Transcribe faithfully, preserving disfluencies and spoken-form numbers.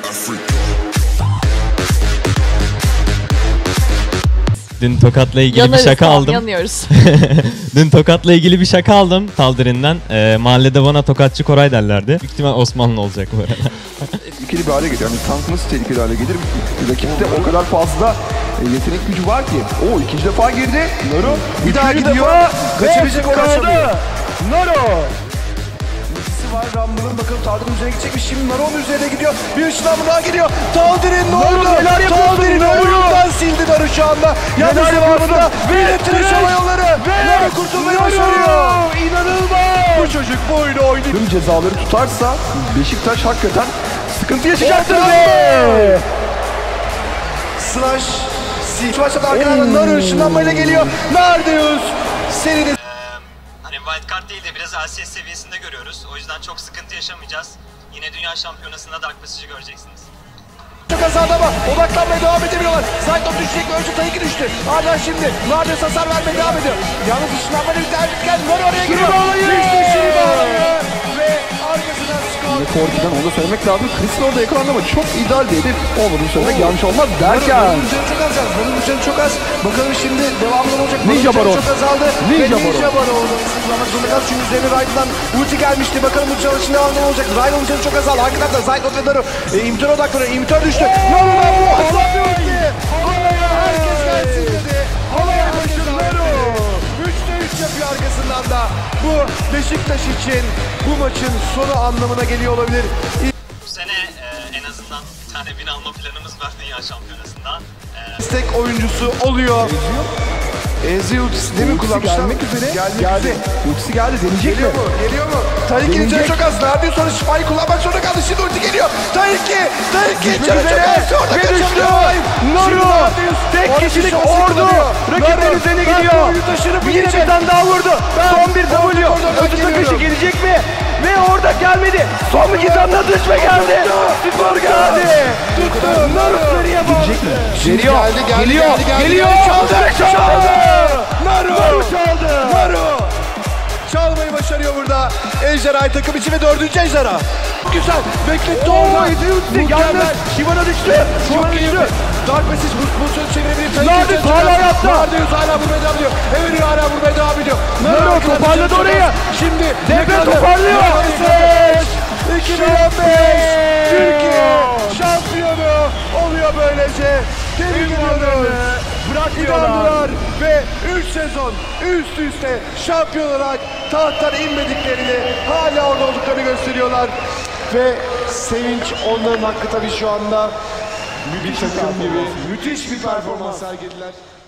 Dün Tokat'la ilgili Yanarız, bir şaka tamam, aldım. Yanıyoruz. Dün Tokat'la ilgili bir şaka aldım Taldirin'den. Ee, mahallede bana Tokatçı Koray derlerdi. Büyük ihtimal Osmanlı olacak bu arada. Tehlikeli bir hale geliyor. Yani tank nasıl tehlikeli hale gelir? Rakipte o kadar fazla yetenek gücü var ki. O ikinci defa girdi. Naru bir daha gidiyor. Kaçıracak o kaçamıyor. Naru. İkisi var Rumble'ın, bakalım Taldirin üzerine gidecekmiş. Şimdi Naru onun üzerine gidiyor. Bir ışınlanma daha geliyor. Taldirin ne oldu? Taldirin oyundan sildi Naru şu anda. Yalnız devamında ve trash hava yolları. Naru kurtulmayı başarıyor. İnanılmaz. Bu çocuk bu oyunu oynuyor. Tüm cezaları tutarsa Beşiktaş hakikaten sıkıntı yaşayacaktır. Slash Siege başladı arkadan. Naru ışınlanmayla geliyor. Nardeus seni de Hani wildcard değil de biraz L C S seviyesinde görüyoruz. O yüzden çok sıkıntı yaşamayacağız. Yine Dünya Şampiyonası'nda Dark Passage'ı göreceksiniz. çok azaldı ama odaklanmaya devam edemiyorlar. Zaytnot düşecek ve önce Taiki düştü. Ardından şimdi Nardeus hasar vermeye devam ediyor. Yalnız ışınlanmayla bir terbikken Naru oraya giriyor. Düştü şimdi bağlanıyor. Ve arkasından skor. Korkudan onu da söylemek lazım. Chris orada yakalandı ama çok ideal değil. Olmadığını söylemek yanlış olmaz derken. Naru'nun canı çok az yalnız. Naru'nun canı çok az. Bakalım şimdi devamlı olacak. Ninja Baron. Çok azaldı. Ninja Baron. Ninja Baron. Sızlamak zorunda kaldı çünkü üzerine Raid'dan ulti gelmişti. Bakalım bu çalışın devamlı olacak. Raid'ın canı çok azaldı. Arka tarafta Zaytnot ve Naru. E, İmtör odaklanıyor. İmtör düştü. Naru'dan bu hasar bir ulti. Havaya herkes gelsin dedi. Havaya herkes Naru. üçte üç yapıyor arkasından da. Bu Beşiktaş için bu maçın sonu anlamına geliyor olabilir. Bu sene e, en azından bir tane win alma planımız var Dünya Şampiyonası'nda. E, Destek oyuncusu oluyor. Ezi ultisi değil mi kullanmışlar? Gelmek üzere. Gelmek geldi. Üzere. Ultisi geldi. Deneyecek geliyor mi? mu? Geliyor mu? Taiki'nin canı çok az. Nerede sonra şifayı kullanmak zorunda kaldı. Şimdi ulti geliyor. Taiki! Taiki canı çok az. Orada kaçamıyor. Naru! Tek kişilik ordu. Rakiplerin üzerine gidiyor. Yine bir tane daha vurdu. Son bir W. Ödü takışı gelecek mi? Ve orada gelmedi. Son iki tane düşme geldi. Spor geldi. Tuttu. Naru seriye bağlı. Geliyor. Geldi, geldi, geliyor. Geldi, geldi, geliyor. Çaldı. Çaldı. Naru. Naru çaldı. Naru. Çalmayı başarıyor burada. Ejderha takım için ve dördüncü ejderha. Güzel. Bekletti orada. Yalnız Shivana düştü. Çok iyi. Dark Passage pozisyonu çevirebilir. Nardeus hala yaptı. Nardeus hala vurmaya devam ediyor. Everi hala vurmaya devam ediyor. Naru toparladı orayı. Şimdi Devre toparlıyor. iki bin on beş Türkiye şampiyonu oluyor böylece. Tebrik ediyoruz. Bırakıyorlar ve üç sezon üst üste şampiyon olarak tahttan inmediklerini, hala orada olduklarını gösteriyorlar. Ve sevinç onların hakkı tabii şu anda. Müthiş bir performans, müthiş bir performans sergilediler.